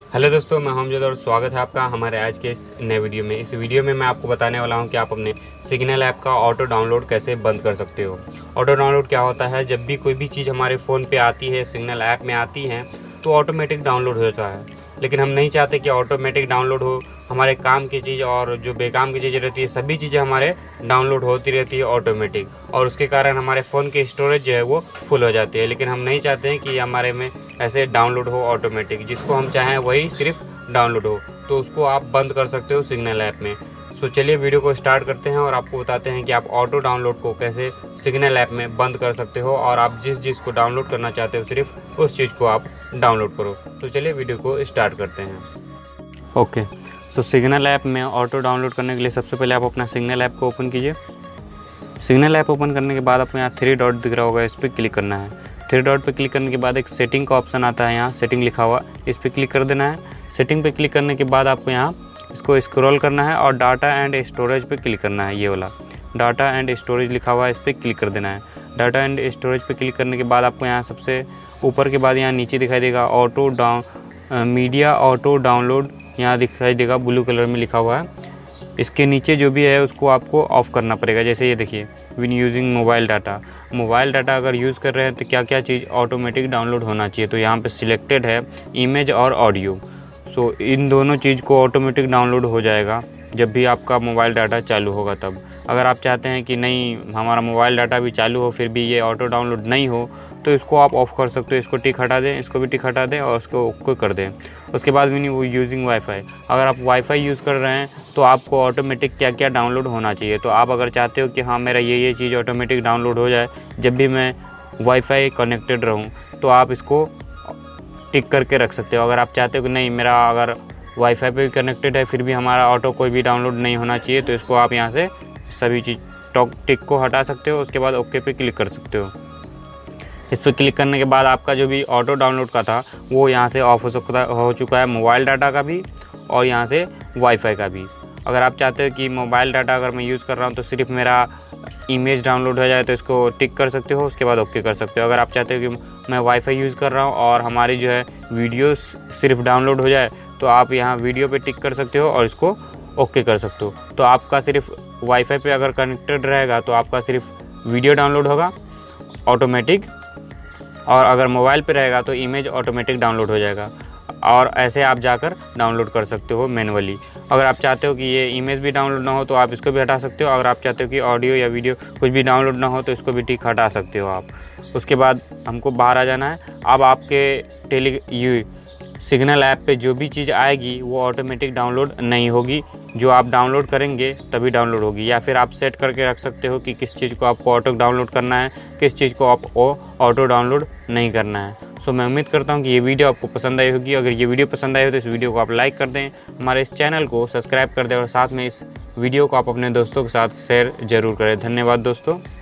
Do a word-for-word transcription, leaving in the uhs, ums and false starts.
Hello दोस्तों, मैं हमजद और स्वागत है आपका हमारे आज के इस नए वीडियो में। इस वीडियो में मैं आपको बताने वाला हूं कि आप अपने सिग्नल ऐप का ऑटो डाउनलोड कैसे बंद कर सकते हो। ऑटो डाउनलोड क्या होता है? जब भी कोई भी चीज़ हमारे फ़ोन पे आती है, सिग्नल ऐप में आती है, तो ऑटोमेटिक डाउनलोड हो जाता है। लेकिन हम नहीं चाहते कि ऑटोमेटिक डाउनलोड हो। हमारे काम की चीज़ और जो बेकाम की चीज़ें रहती है, सभी चीज़ें हमारे डाउनलोड होती रहती है ऑटोमेटिक, और उसके कारण हमारे फ़ोन की स्टोरेज जो है वो फुल हो जाती है। लेकिन हम नहीं चाहते हैं कि हमारे में ऐसे डाउनलोड हो ऑटोमेटिक। जिसको हम चाहें वही सिर्फ डाउनलोड हो, तो उसको आप बंद कर सकते हो सिग्नल ऐप में। सो चलिए वीडियो को स्टार्ट करते हैं और आपको बताते हैं कि आप ऑटो डाउनलोड को कैसे सिग्नल ऐप में बंद कर सकते हो, और आप जिस चीज़ को डाउनलोड करना चाहते हो सिर्फ उस चीज़ को आप डाउनलोड करो। तो चलिए वीडियो को स्टार्ट करते हैं। ओके, सो सिग्नल ऐप में ऑटो डाउनलोड करने के लिए सबसे पहले आप अपना सिग्नल ऐप को ओपन कीजिए। सिग्नल ऐप ओपन करने के बाद आपको यहाँ थ्री डॉट दिख रहा होगा, इस पर क्लिक करना है। थ्री डॉट पे क्लिक करने के बाद एक सेटिंग का ऑप्शन आता है, यहाँ सेटिंग लिखा हुआ, इस पर क्लिक कर देना है। सेटिंग पे क्लिक करने के बाद आपको यहाँ इसको स्क्रॉल करना है और डाटा एंड स्टोरेज पे क्लिक करना है। ये वाला डाटा एंड स्टोरेज लिखा हुआ है, इस पर क्लिक कर देना है। डाटा एंड स्टोरेज पे क्लिक करने के बाद आपको यहाँ सबसे ऊपर के बाद यहाँ नीचे दिखाई देगा auto down media auto download, यहाँ दिखाई देगा ब्लू कलर में लिखा हुआ है। इसके नीचे जो भी है उसको आपको ऑफ़ करना पड़ेगा। जैसे ये देखिए, when using mobile data, mobile data अगर यूज़ कर रहे हैं तो क्या क्या चीज़ ऑटोमेटिक डाउनलोड होना चाहिए, तो यहाँ पे सिलेक्टेड है इमेज और ऑडियो। सो इन दोनों चीज़ को ऑटोमेटिक डाउनलोड हो जाएगा जब भी आपका मोबाइल डाटा चालू होगा तब। अगर आप चाहते हैं कि नहीं हमारा मोबाइल डाटा भी चालू हो फिर भी ये ऑटो डाउनलोड नहीं हो, तो इसको आप ऑफ़ कर सकते हो। इसको टिक हटा दें, इसको भी टिक हटा दें और उसको ओके कर दें। उसके बाद भी वो यूजिंग वाईफाई, अगर आप वाईफाई यूज़ कर रहे हैं तो आपको ऑटोमेटिक क्या क्या डाउनलोड होना चाहिए। तो आप अगर चाहते हो कि हाँ मेरा ये ये चीज़ ऑटोमेटिक डाउनलोड हो जाए जब भी मैं वाईफाई कनेक्टेड रहूँ, तो आप इसको टिक करके रख सकते हो। अगर आप चाहते हो कि नहीं मेरा अगर वाईफाई पे कनेक्टेड है फिर भी हमारा ऑटो कोई भी डाउनलोड नहीं होना चाहिए, तो इसको आप यहाँ से सभी चीज़ टॉक टिक को हटा सकते हो। उसके बाद ओके पे क्लिक कर सकते हो। इस पर क्लिक करने के बाद आपका जो भी ऑटो डाउनलोड का था वो यहाँ से ऑफ हो सकता हो चुका है, मोबाइल डाटा का भी और यहाँ से वाईफाई का भी। अगर आप चाहते हो कि मोबाइल डाटा अगर मैं यूज़ कर रहा हूँ तो सिर्फ मेरा इमेज डाउनलोड हो जाए, तो इसको टिक कर सकते हो। उसके बाद ओके कर सकते हो। अगर आप चाहते हो कि मैं वाईफाई यूज़ कर रहा हूँ और हमारी जो है वीडियो सिर्फ डाउनलोड हो जाए, तो आप यहाँ वीडियो पे टिक कर सकते हो और इसको ओके कर सकते हो। तो आपका सिर्फ वाईफाई पे अगर कनेक्टेड रहेगा तो आपका सिर्फ वीडियो डाउनलोड होगा ऑटोमेटिक, और अगर मोबाइल पे रहेगा तो इमेज ऑटोमेटिक डाउनलोड हो जाएगा। और ऐसे आप जाकर डाउनलोड कर सकते हो मैनुअली। अगर आप चाहते हो कि ये इमेज भी डाउनलोड ना हो तो आप इसको भी हटा सकते हो। अगर आप चाहते हो कि ऑडियो या वीडियो कुछ भी डाउनलोड ना हो तो इसको भी टिक हटा सकते हो आप। उसके बाद हमको बाहर आ जाना है। अब आपके टेली यू सिग्नल ऐप पे जो भी चीज़ आएगी वो ऑटोमेटिक डाउनलोड नहीं होगी, जो आप डाउनलोड करेंगे तभी डाउनलोड होगी। या फिर आप सेट करके रख सकते हो कि किस चीज़ को आपको ऑटो डाउनलोड करना है, किस चीज़ को आप ऑटो डाउनलोड नहीं करना है। सो मैं उम्मीद करता हूँ कि ये वीडियो आपको पसंद आई होगी। अगर ये वीडियो पसंद आई हो तो इस वीडियो को आप लाइक कर दें, हमारे इस चैनल को सब्सक्राइब कर दें और साथ में इस वीडियो को आप अपने दोस्तों के साथ शेयर ज़रूर करें। धन्यवाद दोस्तों।